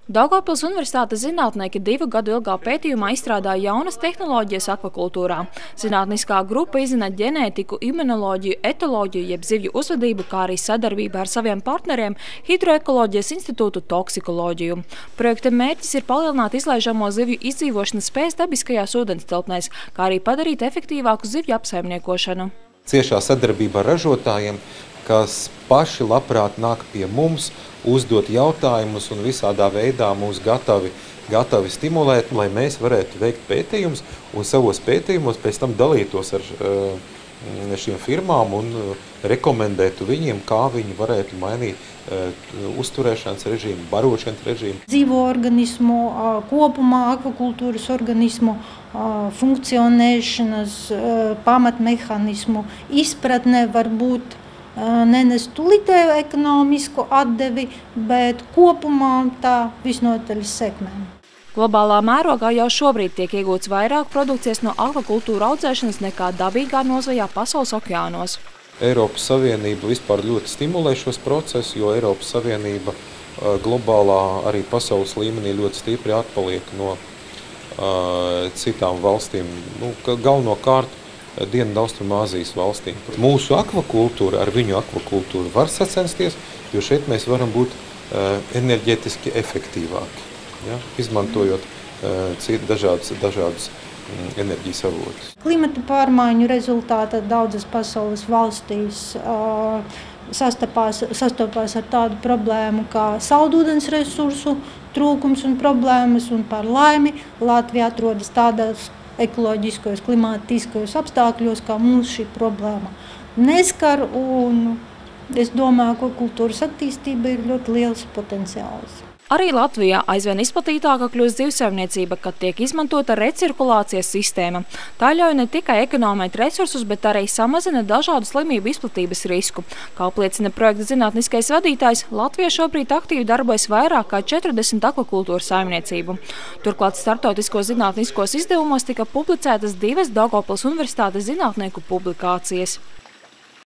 Daugavpils Universitātes zinātnieki 2 gadu ilgā pētījumā izstrādāja jaunas tehnoloģijas akvakultūrā. Zinātniskā grupa izzina ģenētiku, imunoloģiju, etoloģiju, jeb zivju uzvedību, kā arī sadarbību ar saviem partneriem Hidroekoloģijas institūtu toksikoloģiju. Projekta mērķis ir palielināt izlaižamo zivju izdzīvošanas spējas dabiskajās ūdenstilpnēs, kā arī padarīt efektīvāku zivju apsaimniekošanu. Ciešā sadarbība ar ražotājiem, kas paši labprāt nāk pie mums, uzdot jautājumus un visādā veidā mūs gatavi stimulēt, lai mēs varētu veikt pētījumus un savos pētījumos pēc tam dalītos ar šīm firmām un rekomendētu viņiem, kā viņi varētu mainīt uzturēšanas režīmu, barošanas režīmu. Dzīvo organismu, kopumā akvakultūras organismu funkcionēšanas pamatmehānismu izpratne var būt nenes tūlītēju ekonomisku atdevi, bet kopumā tā visnotaļ sekmē. Globālā mērogā jau šobrīd tiek iegūts vairāk produkcijas no akvakultūra audzēšanas nekā dabīgā nozvejā pasaules okeānos. Eiropas Savienība vispār ļoti stimulē šos procesus, jo Eiropas Savienība globālā arī pasaules līmenī ļoti stipri atpaliek no citām valstīm, galvenokārt Dienvidaustrumāzijas valstīm. Mūsu akvakultūra ar viņu akvakultūru var sacensties, jo šeit mēs varam būt enerģētiski efektīvāki, ja? Izmantojot dažādus enerģijas avotus. Klimata pārmaiņu rezultātā daudzas pasaules valstīs sastopās ar tādu problēmu kā saldūdens resursu trūkums un problēmas, un par laimi Latvija atrodas tādās ekoloģiskos, klimatiskos apstākļos, kā mums šī problēma neskar, un es domāju, ka kultūras attīstība ir ļoti liels potenciāls. Arī Latvijā aizvien izplatītāka kļūst zivsaimniecība, kad tiek izmantota recirkulācijas sistēma. Tā ļauj ne tikai ekonomēt resursus, bet arī samazina dažādu slimību izplatības risku. Kā apliecina projekta zinātniskais vadītājs, Latvijā šobrīd aktīvi darbojas vairāk kā 40 akvakultūras saimniecību. Turklāt starptautiskos zinātniskos izdevumos tika publicētas 2 Daugavpils Universitātes zinātnieku publikācijas.